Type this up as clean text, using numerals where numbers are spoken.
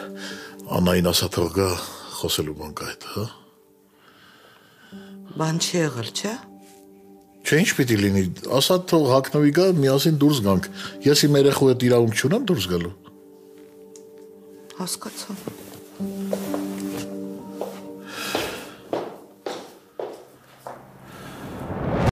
Անային ասա թող գա խոսելու բան կա հետ, հա։ Բան չի եղել, չէ։ Չէ, ինչ պիտի լինի, ասա թող հագնվի գա, միասին դուրս գանք։ Ես իմ երեխու հետ իրավունք չունեմ դուրս գալու։ Հասկացա։